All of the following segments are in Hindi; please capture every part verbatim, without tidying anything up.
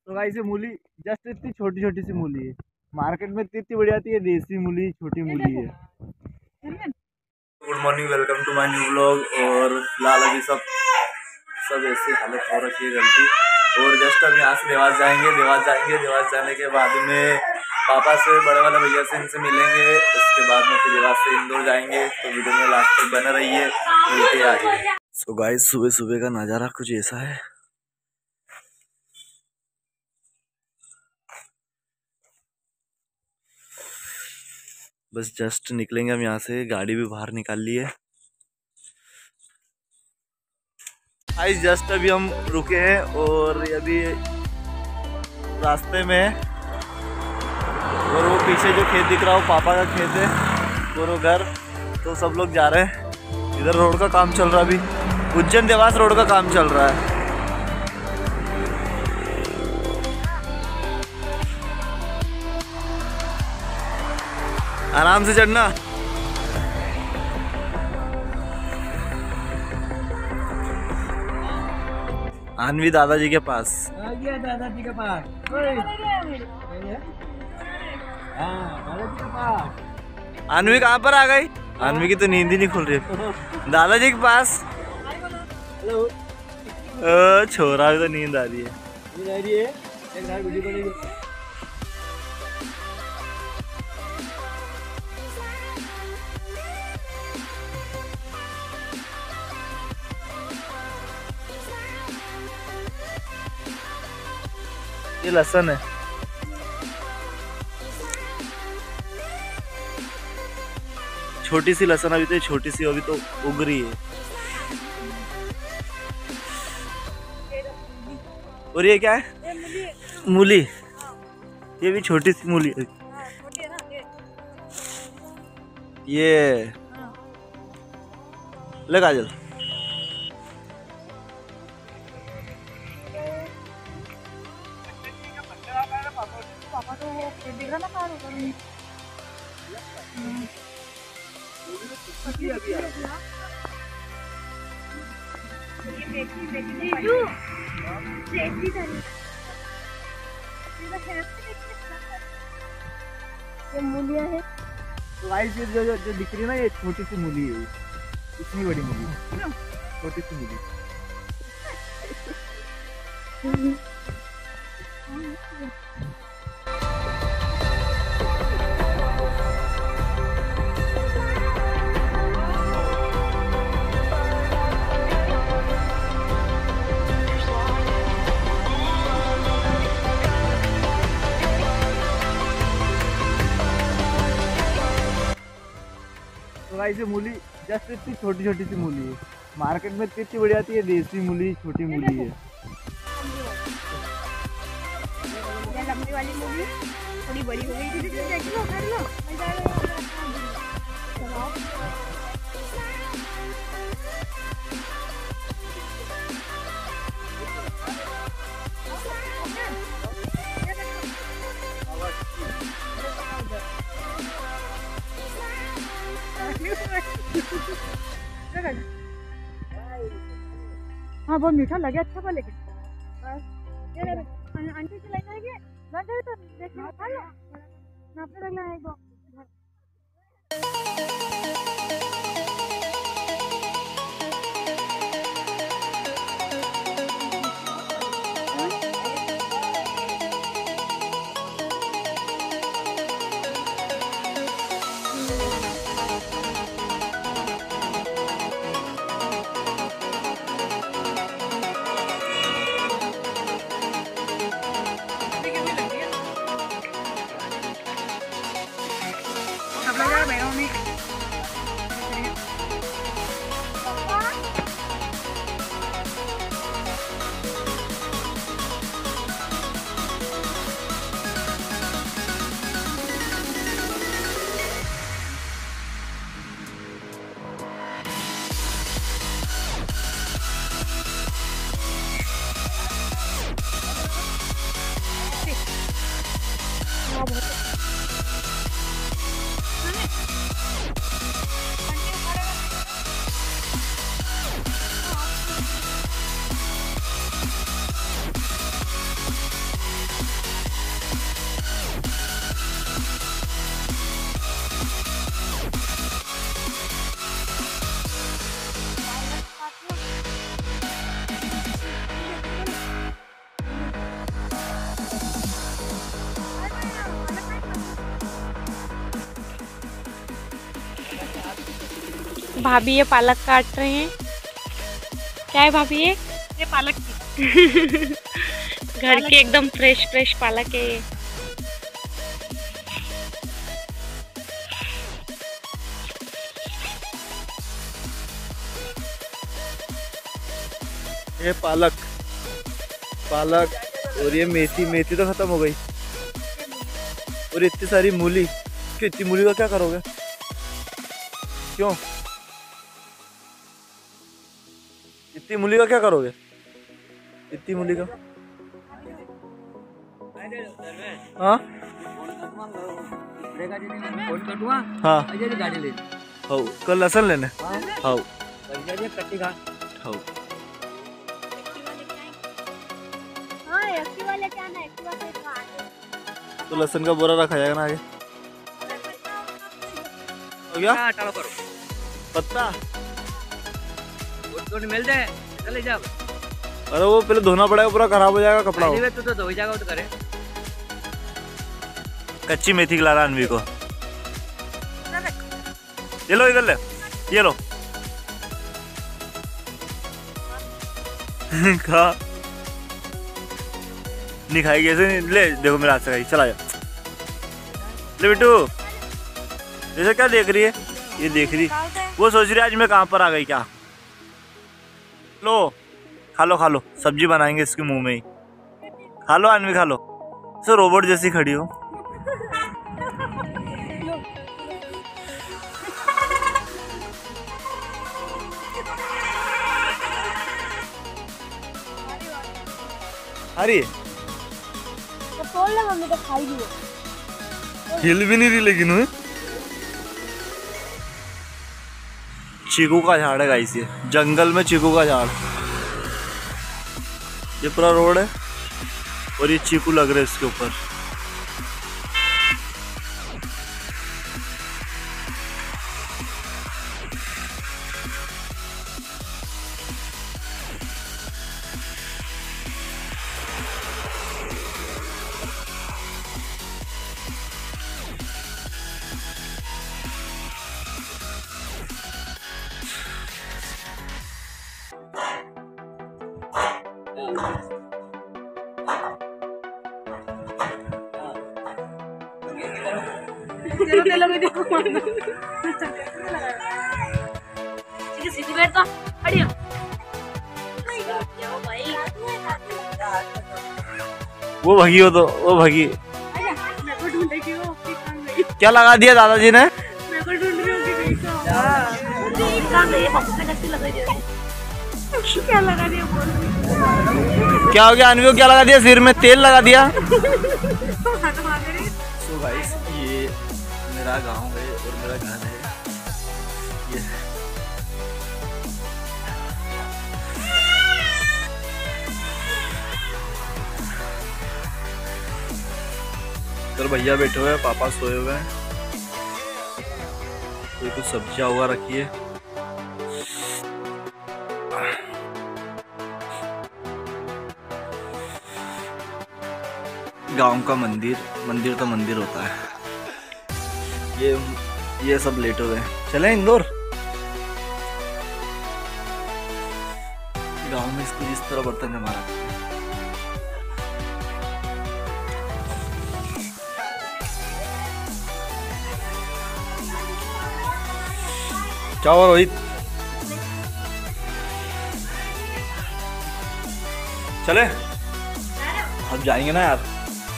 तो गाइस ये मूली जस्ट इतनी छोटी छोटी सी मूली है, मार्केट में इतनी बड़ी आती है, देसी मूली छोटी मूली है। Good morning, welcome to my new vlog. और फिलहाल अभी सब सब ऐसी हालत हो रखी है गलती। और जस्ट अब यहाँ से देवास जाएंगे देवास जाएंगे देवास जाने के बाद में पापा से, बड़े वाले भैया से, इनसे मिलेंगे। उसके बाद में फिर देवास से इंदौर जाएंगे। तो वीडियो में लास्ट तक बना रहिए, मिलते आगे। सो गाइस सुबह सुबह का नज़ारा कुछ ऐसा है। बस जस्ट निकलेंगे हम यहाँ से, गाड़ी भी बाहर निकाल ली है। गाइस जस्ट अभी हम रुके हैं और अभी रास्ते में, और वो पीछे जो खेत दिख रहा है वो पापा का खेत है और वो घर। तो सब लोग जा रहे हैं। इधर रोड का काम चल रहा है, अभी उज्जैन देवास रोड का काम चल रहा है। आराम से चढ़ना। आनवी दादाजी के पास आ गया, दादाजी के पास। दादाजी के पास। आनवी कहाँ पर आ गई? आनवी की तो नींद ही नहीं खुल रही। दादाजी के पास। हेलो। छोरा भी तो नींद आ रही है। नींद आ रही है। एक बार वीडियो बनेगी। ये लहसुन है। छोटी सी लहसुन, अभी तो छोटी सी, अभी तो उग रही है। और ये क्या है? मूली। ये भी छोटी सी मूली है। ये ले काजल। पापा तो वो दिख रहा ना कार ऊपर में। ये मूलियाँ है। तो गाइस ये जो जो दिख रही है ना, ये छोटी सी मूली है। इतनी बड़ी मूली, छोटी सी मूली। तो गाइस ये मूली जस्ट इतनी छोटी छोटी सी मूली है, मार्केट में इतनी बड़ी आती है, देसी मूली छोटी मूली है। ये लंबी वाली मूली थोड़ी बड़ी हो गई थी, देख लो कर लो। हाँ बहुत मीठा लगे, अच्छा पर लेकिन आंटी से लेना है कि तो देखिए खा लो ना, अपने लगना है एक बॉक्स। भाभी ये पालक काट रहे हैं। क्या है भाभी ये? ये पालक की घर की एकदम फ्रेश फ्रेश पालक है ये। ये पालक पालक और ये मेथी मेथी तो खत्म हो गई। और इतनी सारी मूली, क्यों इतनी मूली का क्या करोगे? क्यों इतनी मूली का क्या करोगे? इतनी मूली का हाँ हाँ हाँ कल लहसुन लेने हाँ हाँ तो लहसुन का बोरा रखा जाएगा ना आगे। हो गया पत्ता मिल जाए चले जाओ। अरे वो पहले धोना पड़ेगा, पूरा खराब हो जाएगा कपड़ा। तो तो धो जाएगा तो करे। कच्ची मेथी खिला रहा अनवी को। ये लो इधर ले, ये लो खा नहीं खाएगी ऐसे नहीं। ले देखो मेरा हाथ से खाई, चला जा ले बेटू। जैसे क्या देख रही है? ये देख रही, वो सोच रही है आज मैं कहाँ पर आ गई क्या। लो खा लो खा लो, सब्जी बनाएंगे इसके मुंह में ही। खा लो अनवी खा लो। सो रोबोट जैसी खड़ी हो। अरे तो मम्मी तो खाई भी हिल भी नहीं रही लेकिन हुई। चीकू का झाड़ है गाइस, ये जंगल में चीकू का झाड़। ये पूरा रोड है और ये चीकू लग रहे हैं इसके ऊपर। वो भगी हो तो वो भगी। क्या लगा दिया दादाजी ने? क्या लगा दिया? क्या हो गया अनवी को? क्या लगा दिया? सिर में तेल लगा दिया। सो गाइस ये मेरा गांव है और मेरा घर है ये। तो भैया बैठे हुए हैं, पापा सोए हुए हैं। कोई कुछ सब्जियां हुआ रखी है। गांव का मंदिर मंदिर तो मंदिर होता है। ये ये सब लेटे हुए हैं। चले इंदौर। गांव में इसको जिस तरह बर्तन जमा रखते हैं। क्या हुआ रोहित? चले अब जाएंगे ना यार।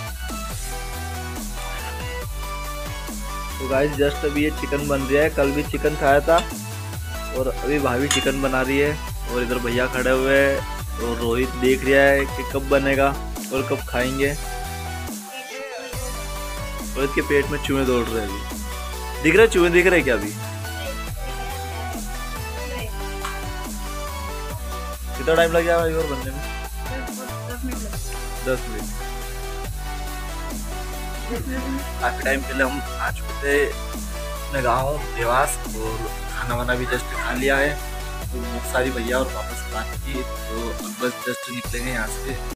तो गाइस जस्ट अभी ये चिकन बन रहा है। कल भी चिकन खाया था और अभी भाभी चिकन बना रही है। और इधर भैया खड़े हुए हैं और रोहित देख रहा है कि कब बनेगा और कब खाएंगे। रोहित के पेट में चूहे दौड़ रहे हैं अभी। दिख रहे चूहे दिख रहे क्या अभी? कितना टाइम लग जाएगा और बनने में? दस मिनट। काफी टाइम पहले हम आ चुके थे अपने गाँव देवास और खाना वाना भी जस्ट खा लिया है। तो बहुत सारी भैया और वापस बात की तो अब बस जस्ट निकलेंगे यहाँ से।